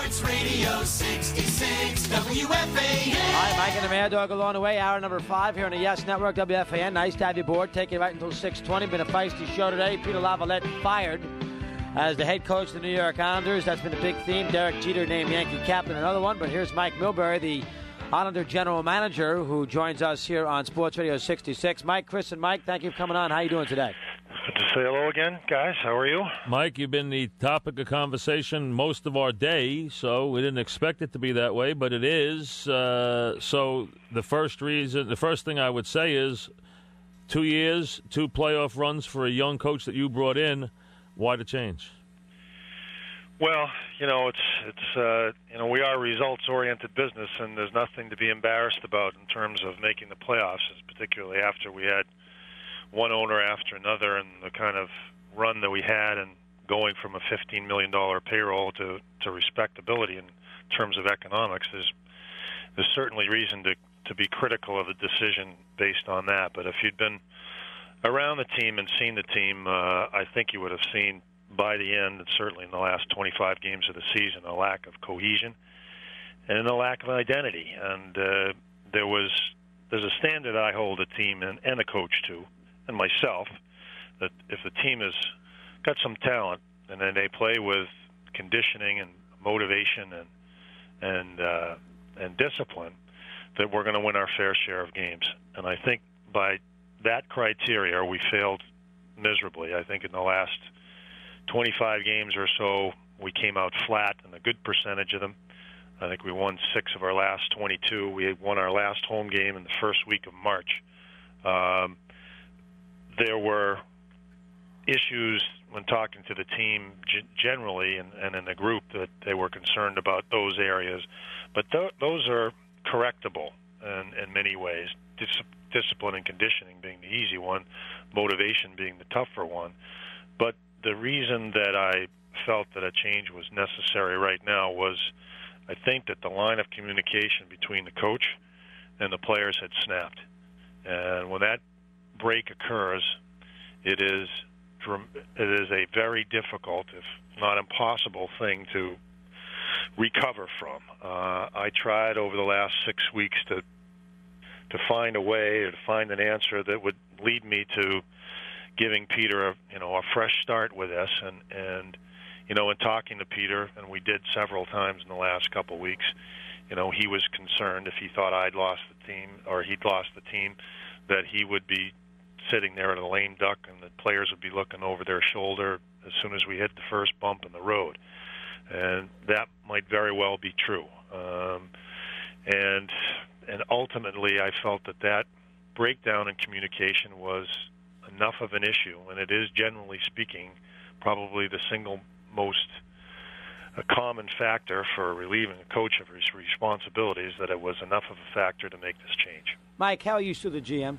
Sports Radio 66 WFAN. Hi, Mike and the Mad Dog along the way. Hour number 5 here on the Yes Network, WFAN. Nice to have you aboard. Take you right until 6:20. Been a feisty show today. Peter Laviolette fired as the head coach of the New York Islanders. That's been a big theme. Derek Jeter named Yankee captain, another one. But here's Mike Milbury, the Islander general manager, who joins us here on Sports Radio 66. Mike, Chris, and Mike, thank you for coming on. How you doing today? Good to say hello again, guys. How are you? Mike, you've been the topic of conversation most of our day, so we didn't expect it to be that way, but it is. So the first thing I would say is 2 years, 2 playoff runs for a young coach that you brought in. Why the change? Well, it's we are a results-oriented business, and there's nothing to be embarrassed about in terms of making the playoffs, particularly after we had one owner after another and the kind of run that we had, and going from a $15 million payroll to respectability in terms of economics. There's certainly reason to be critical of the decision based on that. But if you'd been around the team and seen the team, I think you would have seen by the end, and certainly in the last 25 games of the season, a lack of cohesion and a lack of identity. And there's a standard I hold the team and the coach to, and myself, that if the team has got some talent and then they play with conditioning and motivation and discipline, that we're going to win our fair share of games. And I think by that criteria, we failed miserably. I think in the last 25 games or so, we came out flat in a good percentage of them. I think we won 6 of our last 22. We won our last home game in the first week of March. There were issues when talking to the team generally and in the group that they were concerned about those areas. But those are correctable in many ways, discipline and conditioning being the easy one, motivation being the tougher one. But the reason that I felt that a change was necessary right now was I think that the line of communication between the coach and the players had snapped. And when that break occurs, it is a very difficult, if not impossible, thing to recover from. I tried over the last 6 weeks to find a way or to find an answer that would lead me to giving Peter a fresh start with this. And in talking to Peter, and we did several times in the last couple of weeks, he was concerned if he thought I'd lost the team or he'd lost the team, that he would be sitting there at a lame duck and the players would be looking over their shoulder as soon as we hit the first bump in the road. And that might very well be true. And ultimately I felt that breakdown in communication was enough of an issue, and it is, generally speaking, probably the single most common factor for relieving a coach of his responsibilities, that it was enough of a factor to make this change. Mike, how are you to the GM?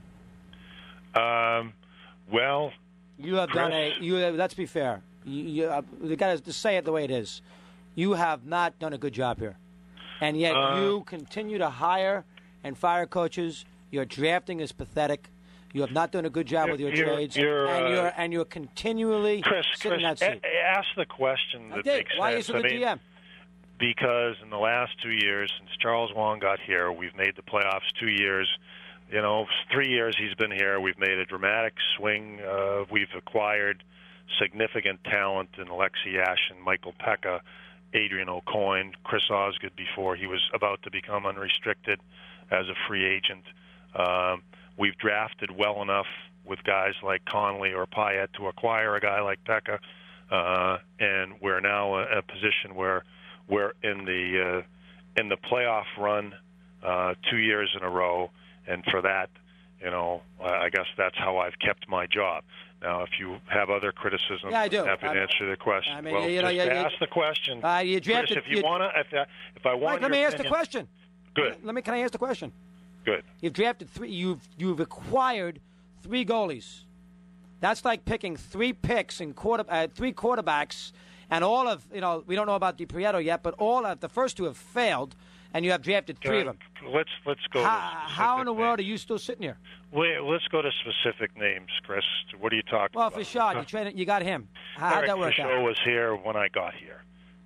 Well, you have Chris, let's be fair. You got to say it the way it is. You have not done a good job here, and yet you continue to hire and fire coaches. Your drafting is pathetic. You have not done a good job with your trades, and you're continually sitting in that seat. Ask the question that makes sense. Why are you the GM? Because in the last 2 years, since Charles Wong got here, we've made the playoffs 2 years. 3 years he's been here, we've made a dramatic swing. We've acquired significant talent in Alexi Yashin, Michael Pekka, Adrian Aucoin, Chris Osgood before he was about to become unrestricted as a free agent. We've drafted well enough with guys like Conley or Payet to acquire a guy like Pekka, and we're now in a position where we're in the playoff run 2 years in a row, and for that, I guess that's how I've kept my job. Now, if you have other criticism, I do. I'm happy to answer the question. I mean, ask the question. You drafted, Chris, if I want, Mike, let me ask the question. Good. Can I ask the question? Good. You've drafted 3. You've acquired 3 goalies. That's like picking 3 picks and 3 quarterbacks, and all of we don't know about DiPrieto yet, but all of the first 2 have failed, and you have drafted 3 of them. Let's go. How in the world are you still sitting here? Wait, let's go to specific names, Chris. What are you talking about? Well, Fashad, you got him. How'd that work out? Fashad was here when I got here.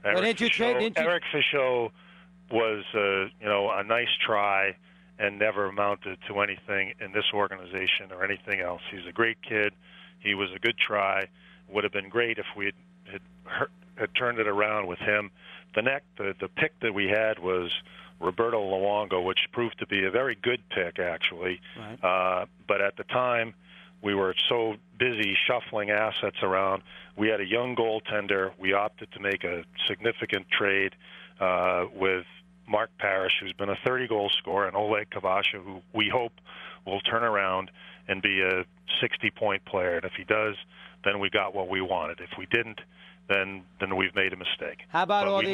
Eric Fischel was, a nice try and never amounted to anything in this organization or anything else. He's a great kid. He was a good try. Would have been great if we had turned it around with him. The pick that we had was Roberto Luongo, which proved to be a very good pick, actually. Right. But at the time, we were so busy shuffling assets around. We had a young goaltender. We opted to make a significant trade with Mark Parrish, who's been a 30-goal scorer, and Oleg Kavasha, who we hope will turn around and be a 60-point player. And if he does, then we got what we wanted. If we didn't, then we've made a mistake. How about all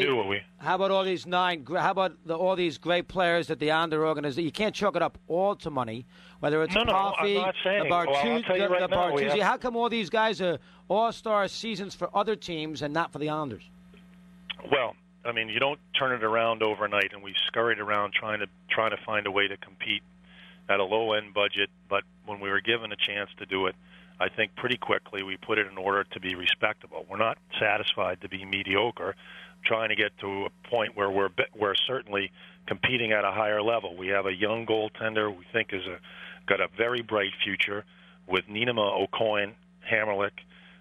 these great players that the Under organization? You can't chalk it up all to money. Whether it's Coffee, the Bartuzzi. How come all these guys are all-star seasons for other teams and not for the Islanders? Well, I mean, you don't turn it around overnight, and we scurried around trying to find a way to compete at a low-end budget. But when we were given a chance to do it, I think pretty quickly we put it in order to be respectable. We're not satisfied to be mediocre, trying to get to a point where we're certainly competing at a higher level. We have a young goaltender we think got a very bright future with Niinema, O'Coin, Hammerlick,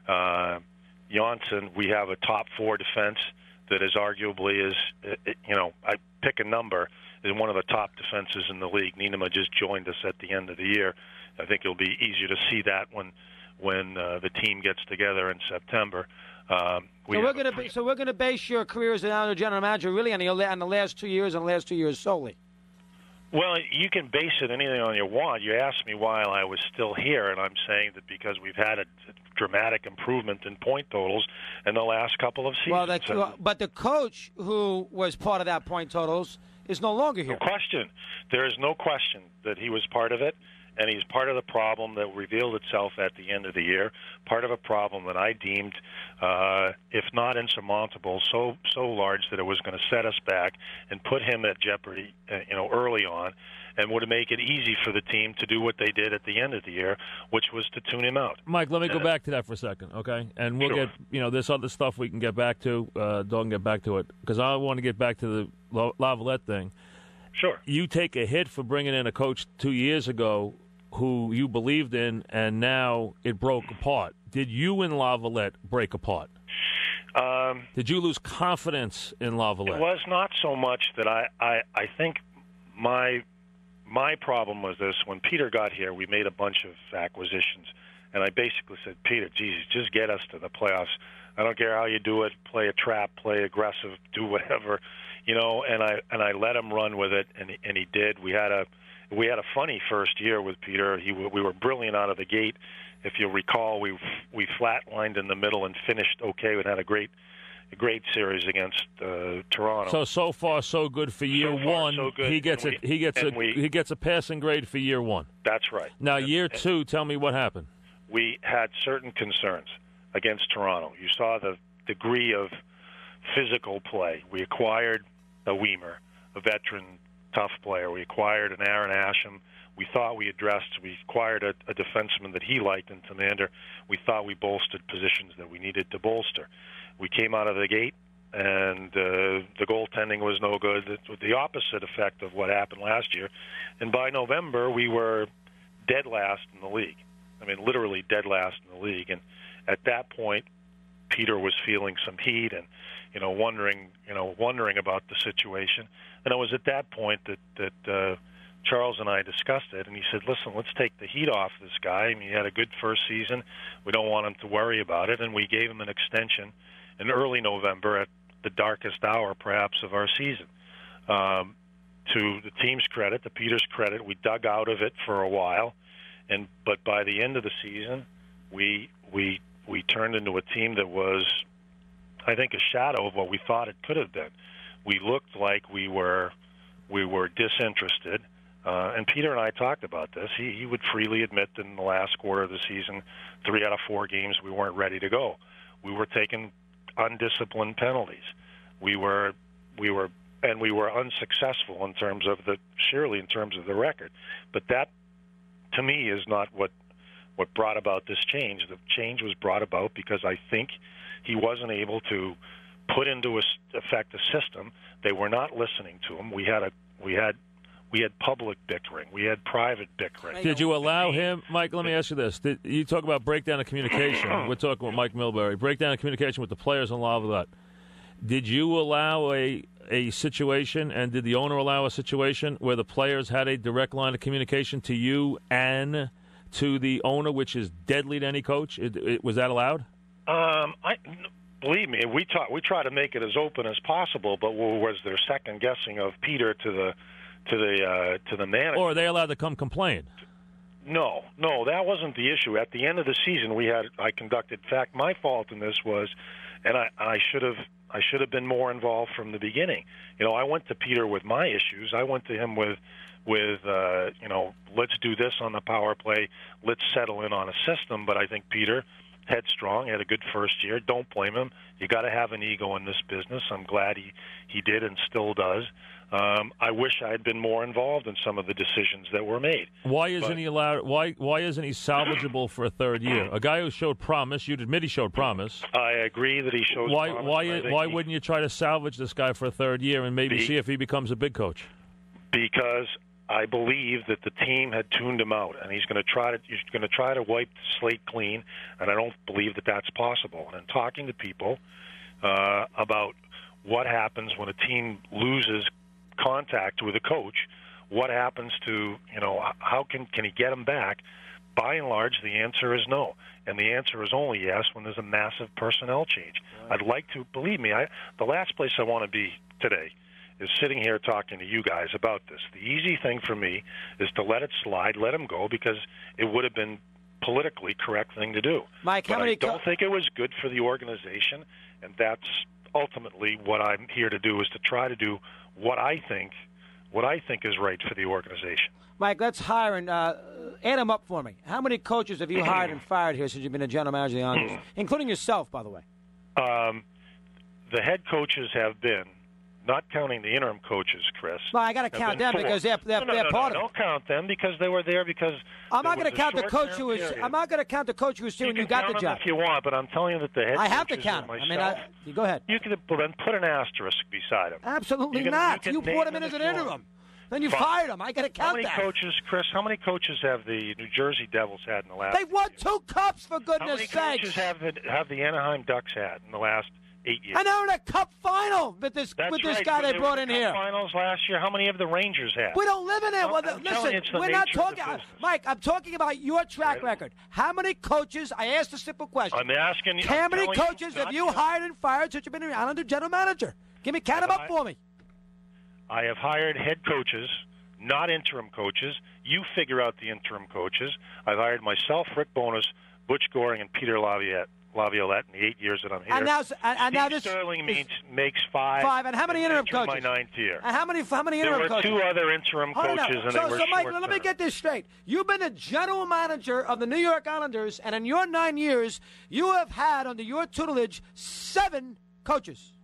Janssen. We have a top four defense that is arguably I pick a number, is one of the top defenses in the league. Niinema just joined us at the end of the year. I think it'll be easier to see that when the team gets together in September. We're going to base your career as an Islander general manager really on the last 2 years and the last 2 years solely. Well, you can base it anything on you want. You asked me while I was still here, and I'm saying that because we've had a dramatic improvement in point totals in the last couple of seasons. But the coach who was part of that point totals is no longer here. No question. There is no question that he was part of it. And he's part of the problem that revealed itself at the end of the year, part of a problem that I deemed, if not insurmountable, so large that it was going to set us back and put him at jeopardy, early on, and would make it easy for the team to do what they did at the end of the year, which was to tune him out. Mike, let me go back to that for a second, okay? And we'll get, this other stuff we can get back to. Don't get back to it, because I want to get back to the Laviolette thing. Sure. You take a hit for bringing in a coach 2 years ago who you believed in, and now it broke apart. Did you and Laviolette break apart? Did you lose confidence in Laviolette? It was not so much that I think my problem was this. When Peter got here, we made a bunch of acquisitions, and I basically said, Peter, Jesus, just get us to the playoffs. I don't care how you do it. Play a trap, play aggressive, do whatever, and I let him run with it, and he did. We had a funny first year with Peter. We were brilliant out of the gate. If you'll recall, we flatlined in the middle and finished okay. We had a great series against Toronto. So far so good for year one. So good. He gets a passing grade for year one. That's right. Now year two, tell me what happened. We had certain concerns against Toronto. You saw the degree of physical play. We acquired a Weimer, a veteran tough player. We acquired an Aaron Asham. We thought we acquired a defenseman that he liked in Commander. We thought we bolstered positions that we needed to bolster. We came out of the gate, and the goaltending was no good. It was the opposite effect of what happened last year. And by November, we were dead last in the league. I mean, literally dead last in the league. And at that point, Peter was feeling some heat and, wondering about the situation. And it was at that point that Charles and I discussed it, and he said, listen, let's take the heat off this guy. I mean, he had a good first season. We don't want him to worry about it. And we gave him an extension in early November at the darkest hour, perhaps, of our season. To the team's credit, to Peter's credit, we dug out of it for a while. But by the end of the season, we turned into a team that was, I think, a shadow of what we thought it could have been. We looked like we were disinterested, and Peter and I talked about this. He would freely admit that in the last quarter of the season, 3 out of 4 games, we weren't ready to go. We were taking undisciplined penalties. We were unsuccessful in terms of the record. But that, to me, is not what brought about this change. The change was brought about because I think he wasn't able to put into effect a system. They were not listening to him. We had public bickering. We had private bickering. Did you allow him, Mike? Let me ask you this: you talk about breakdown of communication? We're talking with Mike Milbury. Breakdown of communication with the players and Laviolette. Did you allow a situation, and did the owner allow a situation where the players had a direct line of communication to you and to the owner, which is deadly to any coach? Was that allowed? Believe me, we try to make it as open as possible. But was there second guessing of Peter to the manager? Or are they allowed to come complain? No, that wasn't the issue. At the end of the season, I conducted. In fact, my fault in this was, and I should have been more involved from the beginning. I went to Peter with my issues. I went to him with let's do this on the power play. Let's settle in on a system. But I think Peter, headstrong, had a good first year. Don't blame him. You got to have an ego in this business. I'm glad he did and still does. I wish I had been more involved in some of the decisions that were made. Why isn't he allowed? Why isn't he salvageable for a third year? A guy who showed promise. You'd admit he showed promise. I agree that he shows promise. Why wouldn't you try to salvage this guy for a third year and maybe see if he becomes a big coach? Because I believe that the team had tuned him out, and he's going to try to wipe the slate clean, and I don't believe that that's possible. And in talking to people about what happens when a team loses contact with a coach, what happens to, how can he get him back? By and large, the answer is no. And the answer is only yes when there's a massive personnel change. Right. I'd like to, believe me, the last place I want to be today is sitting here talking to you guys about this. The easy thing for me is to let it slide, let him go, because it would have been politically correct thing to do. Mike, but I don't think it was good for the organization, and that's ultimately what I'm here to do, is to try to do what I think is right for the organization. Mike, let's hire and add them up for me. How many coaches have you hired and fired here since you've been a general manager of the Islanders, including yourself, by the way? The head coaches have been, not counting the interim coaches, Chris. Well, I got to count them because they're part of it. Don't count them because they were there because I'm not going to count the coach who was. I'm not going to count the coach who was here when you got the job. If you want, but I'm telling you that the head. I have to coaches count. Myself, you go ahead. You can then put an asterisk beside him. Absolutely not. You brought him in as an interim. Then you fired him. I got to count that. How many coaches, Chris? How many coaches have the New Jersey Devils had in the last? They've won 2 cups, for goodness' sakes. How many coaches have the Anaheim Ducks had in the last 8 years? And they're in a cup final with this guy they brought in here. Finals last year. How many have the Rangers had? We don't live in it. Well, listen, we're not talking. Mike, I'm talking about your track record. How many coaches? I asked a simple question. I'm asking you. How many coaches have you hired and fired since you've been an Islander general manager? Count them up for me. I have hired head coaches, not interim coaches. You figure out the interim coaches. I've hired myself, Rick Bowness, Butch Goring, and Peter Laviolette in the 8 years that I'm here. And now this Sterling makes 5. 5. And how many interim coaches? My 9th year. And how many interim coaches? There were 2 other interim coaches, and they were So, Mike, short-term. let me get this straight. You've been a general manager of the New York Islanders, and in your 9 years, you have had under your tutelage 7 coaches.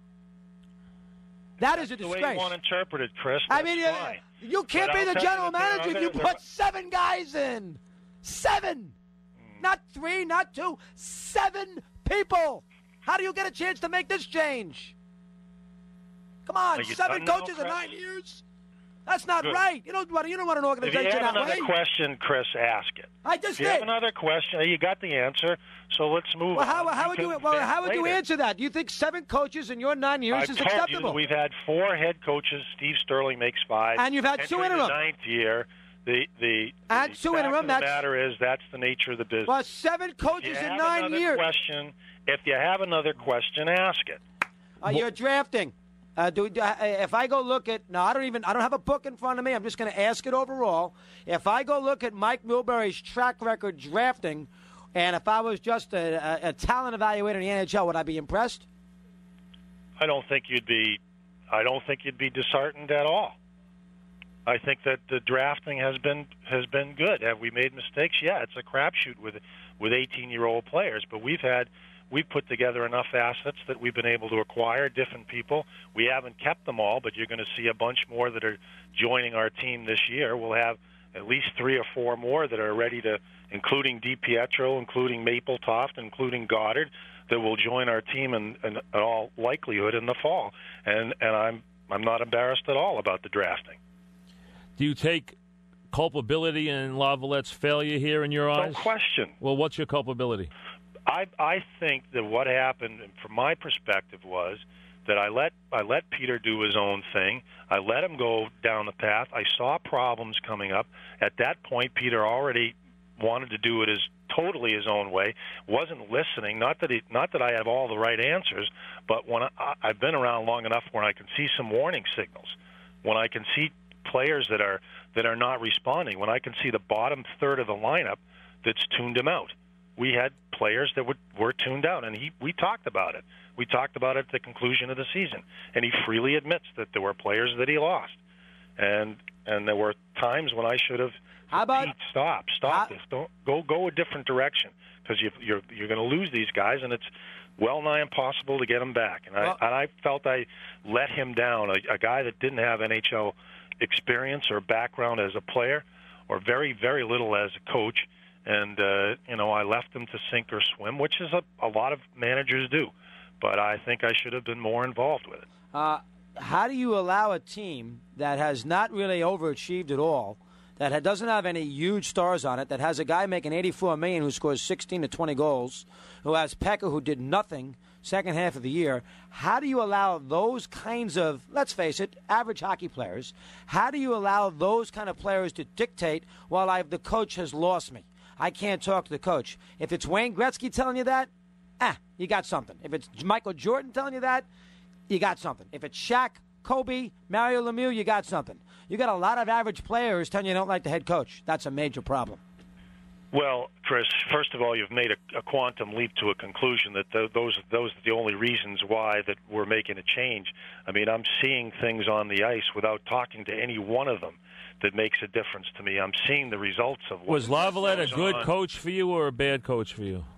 That is a disgrace. The way you want to interpret it, Chris. I mean, you can't be the general manager if you put 7 guys in. 7. Not 3, not 2, 7 people. How do you get a chance to make this change? Come on, 7 coaches in 9 years? That's not right. You don't want an organization that way. If you have another question, Chris, ask it. I just did. If you have another question, you got the answer, so let's move on. How would you answer that? Do you think 7 coaches in your 9 years is acceptable? I've told you we've had 4 head coaches. Steve Sterling makes 5. And you've had 2 interim. The 9th year. The and 2 interim. The matter is that's the nature of the business. Well, 7 coaches in 9 years. If you have another question, ask it. You're drafting. If I go look at I don't have a book in front of me. I'm just going to ask it overall. If I go look at Mike Milbury's track record drafting, and if I was just a talent evaluator in the NHL, would I be impressed? I don't think you'd be disheartened at all. I think that the drafting has been good. Have we made mistakes? Yeah, it's a crapshoot with 18-year-old players, but we've put together enough assets that we've been able to acquire different people. We haven't kept them all, but you're going to see a bunch more that are joining our team this year. We'll have at least 3 or 4 more that are ready to, including DiPietro, including Mappletoft, including Goddard, that will join our team in all likelihood in the fall. And I'm not embarrassed at all about the drafting. Do you take culpability in Laviolette's failure here in your eyes? No question. Well, what's your culpability? I think that what happened, from my perspective, was that I let Peter do his own thing. I let him go down the path. I saw problems coming up. At that point, Peter already wanted to do it totally his own way. Wasn't listening. Not that I have all the right answers, but when I've been around long enough where I can see some warning signals, when I can see players that are not responding, when I can see the bottom third of the lineup that's tuned him out. We had players that were tuned out, and we talked about it. We talked about it at the conclusion of the season, and he freely admits that there were players that he lost, and there were times when I should have. How about Pete, stop this? Don't go a different direction, because you're going to lose these guys, and it's well nigh impossible to get them back. And I felt I let him down, a guy that didn't have NHL experience or background as a player, or very, very little as a coach. And, I left him to sink or swim, which is a lot of managers do. But I think I should have been more involved with it. How do you allow a team that has not really overachieved at all, that doesn't have any huge stars on it, that has a guy making $84 million who scores 16 to 20 goals, who has Pekka who did nothing second half of the year, how do you allow those kinds of, let's face it, average hockey players, how do you allow those kind of players to dictate, well, the coach has lost me, I can't talk to the coach? If it's Wayne Gretzky telling you that, you got something. If it's Michael Jordan telling you that, you got something. If it's Shaq, Kobe, Mario Lemieux, you got something. You got a lot of average players telling you don't like the head coach. That's a major problem. Well, Chris, first of all, you've made a quantum leap to a conclusion that those are the only reasons why that we're making a change. I mean, I'm seeing things on the ice without talking to any one of them that makes a difference to me. I'm seeing the results of what was Laviolette a good on. coach for you or a bad coach for you?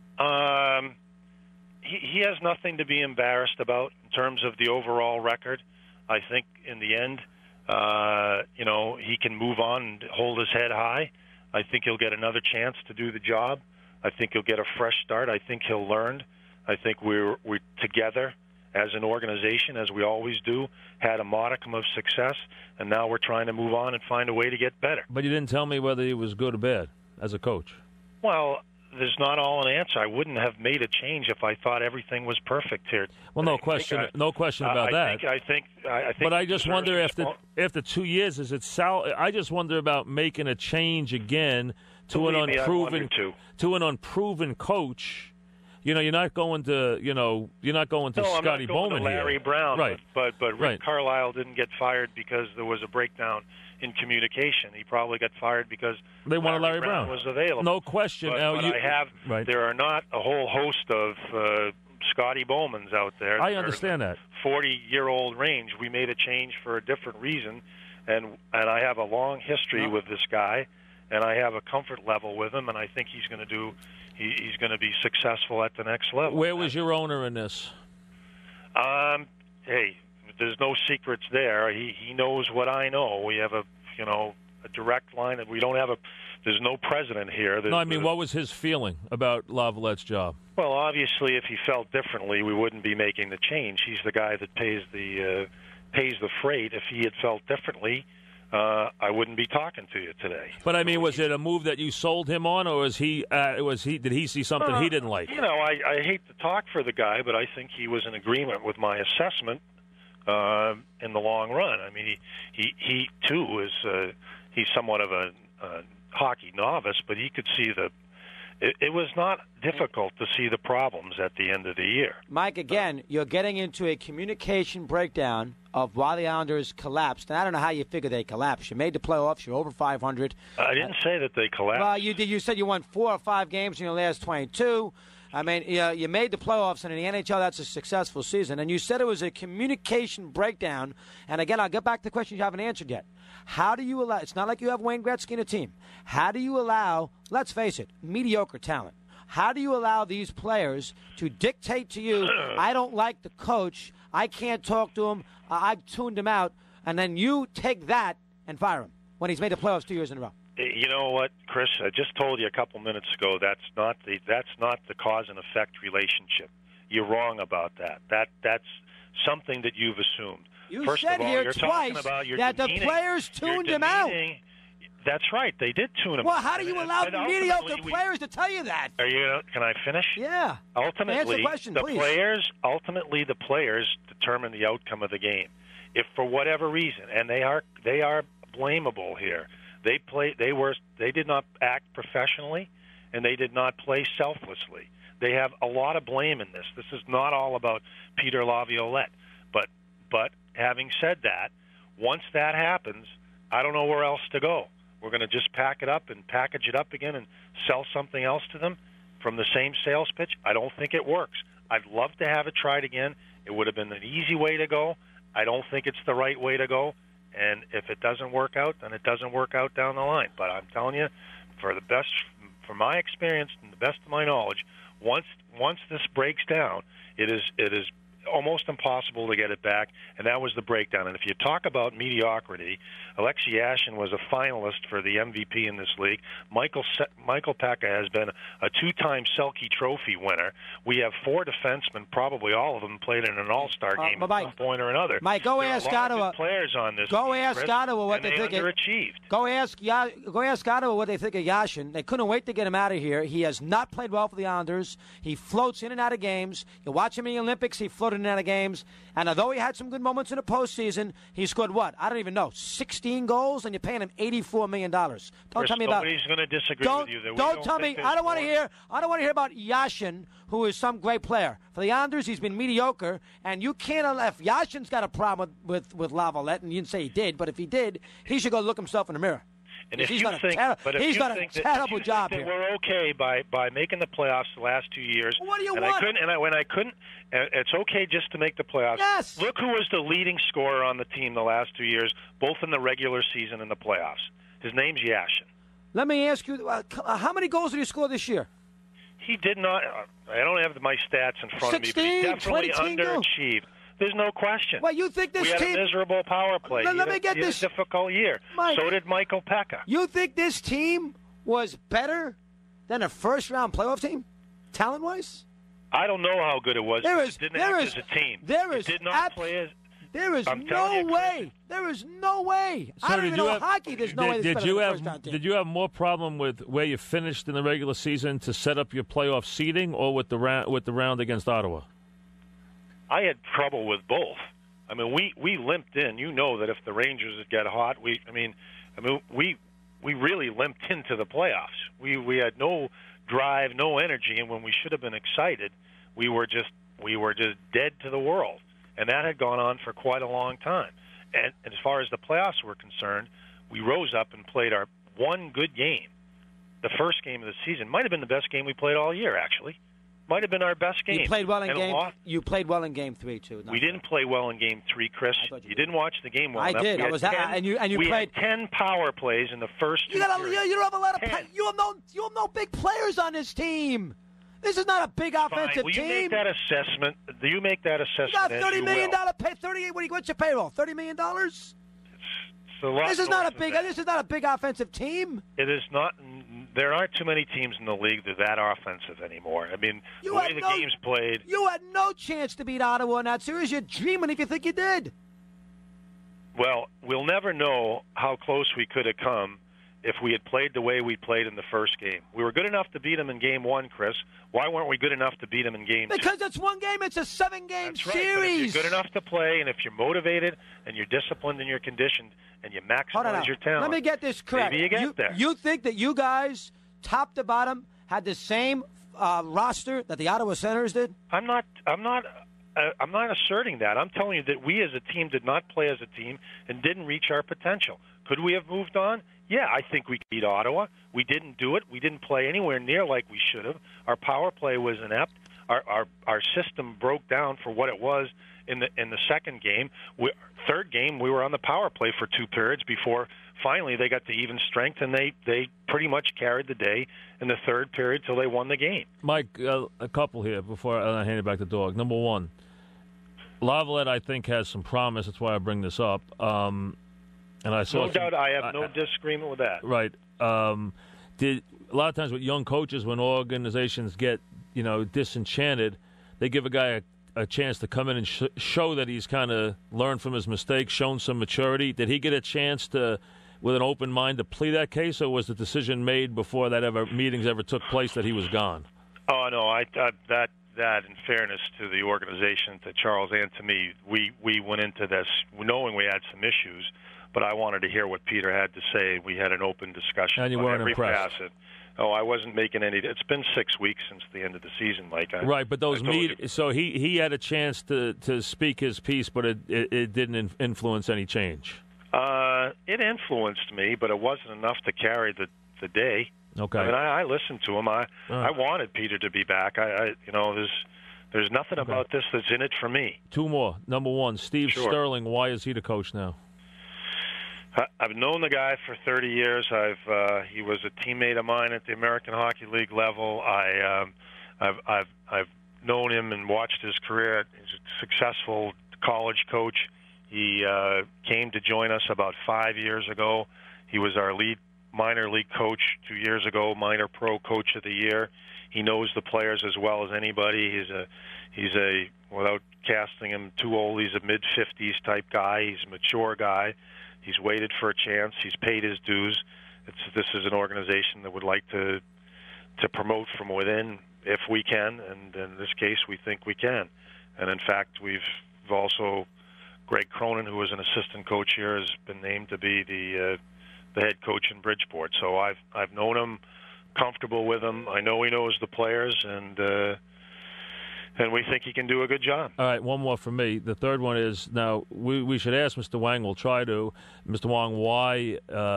He has nothing to be embarrassed about in terms of the overall record. I think in the end, he can move on and hold his head high. I think he'll get another chance to do the job. I think he'll get a fresh start. I think he'll learn. I think we're together as an organization, as we always do, had a modicum of success, and now we're trying to move on and find a way to get better. But you didn't tell me whether he was good or bad as a coach. Well, there's not all an answer. I wouldn't have made a change if I thought everything was perfect here. Well, no question about that. I think. But I just wonder after 2 years, I just wonder about making a change again to an unproven coach. You're not going to Scotty Bowman here. Larry Brown, right? But Rick Carlisle didn't get fired because there was a breakdown in communication. He probably got fired because they wanted Larry Brown was available. No question. There are not a whole host of Scotty Bowmans out there. I understand that 40-year-old range. We made a change for a different reason, and I have a long history with this guy, and I have a comfort level with him, and I think he's going to do. He's going to be successful at the next level. Where was your owner in this? Hey, there's no secrets there. He knows what I know. We have a direct line that we don't have there's no president here. What was his feeling about Laviolette's job? Well, obviously, if he felt differently, we wouldn't be making the change. He's the guy that pays the freight. If he had felt differently, I wouldn't be talking to you today. But was it a move that you sold him on, or did he see something he didn't like? I hate to talk for the guy, but I think he was in agreement with my assessment in the long run. I mean, he too is he's somewhat of a hockey novice, but he could see it was not difficult to see the problems at the end of the year. Mike, again, you're getting into a communication breakdown of why the Islanders collapsed. And I don't know how you figure they collapsed. You made the playoffs. You're over 500. I didn't say that they collapsed. Well, you did. You said you won 4 or 5 games in your last 22. I mean, you made the playoffs, and in the NHL, that's a successful season. And you said it was a communication breakdown. And again, I'll get back to the question you haven't answered yet. How do you allow? It's not like you have Wayne Gretzky in a team. How do you allow? Let's face it, mediocre talent. How do you allow these players to dictate to you? I don't like the coach. I can't talk to him. I've tuned him out, and then you take that and fire him when he's made the playoffs 2 years in a row. You know what, Chris? I just told you a couple minutes ago that's not the cause and effect relationship. You're wrong about that. That's something that you've assumed. You First said of all, here you're twice talking about that the players tuned him out. That's right. They did tune him out. Well, how do you allow mediocre ultimately players to tell you that? Can I finish? Yeah. Ultimately, answer the question, please. The players determine the outcome of the game. If for whatever reason, and they are blamable here, they did not act professionally, and they did not play selflessly. They have a lot of blame in this. This is not all about Peter Laviolette. But having said that, once that happens, I don't know where else to go. We're going to just pack it up and package it up again and sell something else to them from the same sales pitch? I don't think it works. I'd love to have it tried again. It would have been an easy way to go. I don't think it's the right way to go. And if it doesn't work out, then it doesn't work out down the line. But I'm telling you, for my experience and the best of my knowledge, once this breaks down, it is almost impossible to get it back, and that was the breakdown. And if you talk about mediocrity, Alexei Yashin was a finalist for the MVP in this league. Michael Pekka has been a two-time Selke Trophy winner. We have 4 defensemen, probably all of them played in an All-Star game at some point or another. Mike, go ask Ottawa. Players on this. Go ask Chris, Ottawa what they think. Underachieved. Go ask Ottawa what they think of Yashin. They couldn't wait to get him out of here. He has not played well for the Islanders. He floats in and out of games. You watch him in the Olympics. He floated in and out of games. And although he had some good moments in the postseason, he scored what? I don't even know. 16 goals, and you're paying him $84 million. Don't tell me about. Nobody's going to disagree with you. Don't tell me. I don't want to hear. I don't want to hear about Yashin, who is some great player for the Islanders. He's been mediocre, and you can't. If Yashin's got a problem with Laviolette, and you didn't say he did, but if he did, he should go look himself in the mirror. And if he's you done think, he's done a terrible job here. We're okay by making the playoffs the last 2 years. Well, what do you want? It's okay just to make the playoffs. Yes. Look who was the leading scorer on the team the last 2 years, both in the regular season and the playoffs. His name's Yashin. Let me ask you, how many goals did he score this year? He did not. I don't have my stats in front of me, but he definitely underachieved. There's no question. Well, you think this we team... had a miserable power play. Let me get this... He had a difficult year. Mike, so did Michael Pekka. You think this team was better than a first-round playoff team, talent-wise? I don't know how good it was. It didn't act as a team. It did not play as... There is no way. There is no way. So I don't even know hockey. There's no way. Did you have more problem with where you finished in the regular season to set up your playoff seeding, or with the round against Ottawa? I had trouble with both. I mean, we limped in. You know that if the Rangers had got hot, we really limped into the playoffs. We had no drive, no energy, and when we should have been excited, we were just dead to the world. And that had gone on for quite a long time. And as far as the playoffs were concerned, we rose up and played our one good game. The first game of the season might have been the best game we played all year, actually. Might have been our best game. You played well in game. You played well in game 3 too. We didn't play well in game 3, Chris. You didn't watch the game well enough. I did. We had 10 power plays in the first 2 periods. You don't have a lot of. You have no big players on this team. This is not a big offensive team. team. You make that assessment. Do you make that assessment? You got $30 million. Pay 38. What's your payroll? $30 million. This is not a big offensive team. It is not. There aren't too many teams in the league that are that offensive anymore. I mean, the way the game's played. You had no chance to beat Ottawa in that series. You're dreaming if you think you did. Well, we'll never know how close we could have come if we had played the way we played in the first game. We were good enough to beat them in game 1, Chris. Why weren't we good enough to beat them in game 2? Because it's one game. It's a 7-game series. Right, but if you're good enough to play, and if you're motivated, and you're disciplined, and you're conditioned, and you maximize your talent. Let me get this correct. Maybe you get there. You think that you guys, top to bottom, had the same roster that the Ottawa Senators did? I'm not asserting that. I'm telling you that we as a team did not play as a team and didn't reach our potential. Could we have moved on? Yeah, I think we could beat Ottawa. We didn't do it. We didn't play anywhere near like we should have. Our power play was inept. Our system broke down for what it was in the second game. Third game, we were on the power play for 2 periods before finally they got to even strength, and they pretty much carried the day in the third period till they won the game. Mike, a couple here before I hand it back to Dog. Number one, Laviolette, I think, has some promise. That's why I bring this up. And I saw no doubt, I have no disagreement with that. Right. Did a lot of times with young coaches, when organizations get disenchanted, they give a guy a chance to come in and show that he's kind of learned from his mistakes, shown some maturity. Did he get a chance to, with an open mind, to plead that case, or was the decision made before meetings ever took place that he was gone? Oh no, that in fairness to the organization, to Charles and to me, we went into this knowing we had some issues, but I wanted to hear what Peter had to say. We had an open discussion and you on weren't every impressed. facet. Oh, I wasn't making any. It's been 6 weeks since the end of the season, Mike. Right, but those so he had a chance to speak his piece, but it didn't influence any change. It influenced me, but it wasn't enough to carry the day. Okay. I mean, I listened to him. I wanted Peter to be back. There's nothing about this that's in it for me. Two more. Number one, Steve Sterling. Why is he the coach now? I've known the guy for 30 years. He was a teammate of mine at the American Hockey League level. I've known him and watched his career. He's a successful college coach. He came to join us about 5 years ago. He was our lead minor league coach 2 years ago, minor pro coach of the year. He knows the players as well as anybody. He's a without casting him too old, he's a mid-50s type guy. He's a mature guy. He's waited for a chance. He's paid his dues. This is an organization that would like to promote from within if we can, and in this case, we think we can. And in fact, we've also Greg Cronin, who was an assistant coach here, has been named to be the head coach in Bridgeport. So I've known him, comfortable with him. I know he knows the players, and we think he can do a good job. All right, one more from me. The third one is, now we should ask Mr. Wang. We'll try to, Mr. Wang, why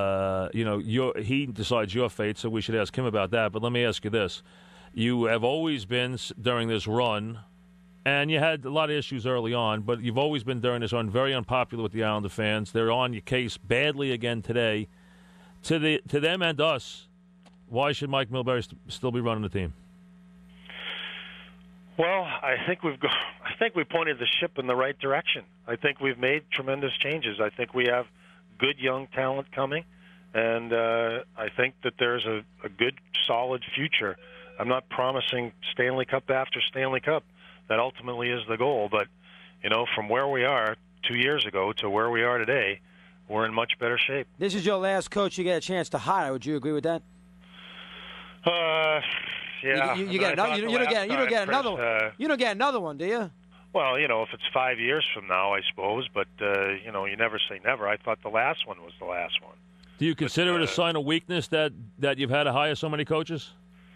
he decides your fate. So we should ask him about that. But let me ask you this: you have always been during this run, and you had a lot of issues early on, but you've always been during this run very unpopular with the Islander fans. They're on your case badly again today. To them and us, why should Mike Milbury still be running the team? Well, I think we pointed the ship in the right direction. I think we've made tremendous changes. I think we have good young talent coming, and I think that there's a good, solid future. I'm not promising Stanley Cup after Stanley Cup. That ultimately is the goal. But, from where we are 2 years ago to where we are today, we're in much better shape. This is your last coach you get a chance to hire. Would you agree with that? Yeah. You get another. You don't get another one. You don't get another one, do you? Well, if it's 5 years from now, I suppose. But you never say never. I thought the last one was the last one. Do you consider it a sign of weakness that you've had to hire so many coaches?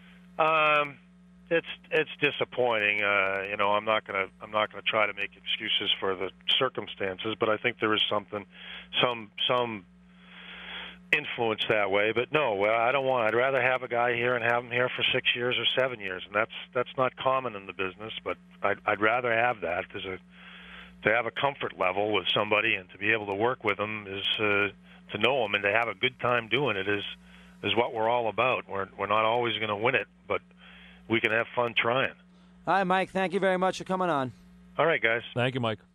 It's disappointing. I'm not gonna try to make excuses for the circumstances, but I think there is some influence that way. But no, I don't want. I'd rather have a guy here and have him here for 6 years or 7 years, and that's not common in the business. But I'd rather have that. To have a comfort level with somebody and to be able to work with them is to know them and to have a good time doing it is what we're all about. We're not always going to win it, but we can have fun trying. All right, Mike, thank you very much for coming on. All right, guys. Thank you, Mike.